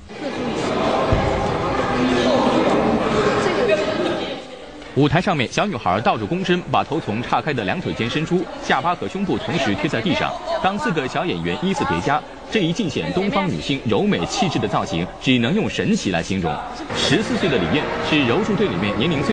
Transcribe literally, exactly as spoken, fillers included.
舞台上面，小女孩倒着躬身，把头从岔开的两腿间伸出，下巴和胸部同时贴在地上。当四个小演员依次叠加，这一尽显东方女性柔美气质的造型，只能用神奇来形容。十四岁的李艳是柔术队里面年龄最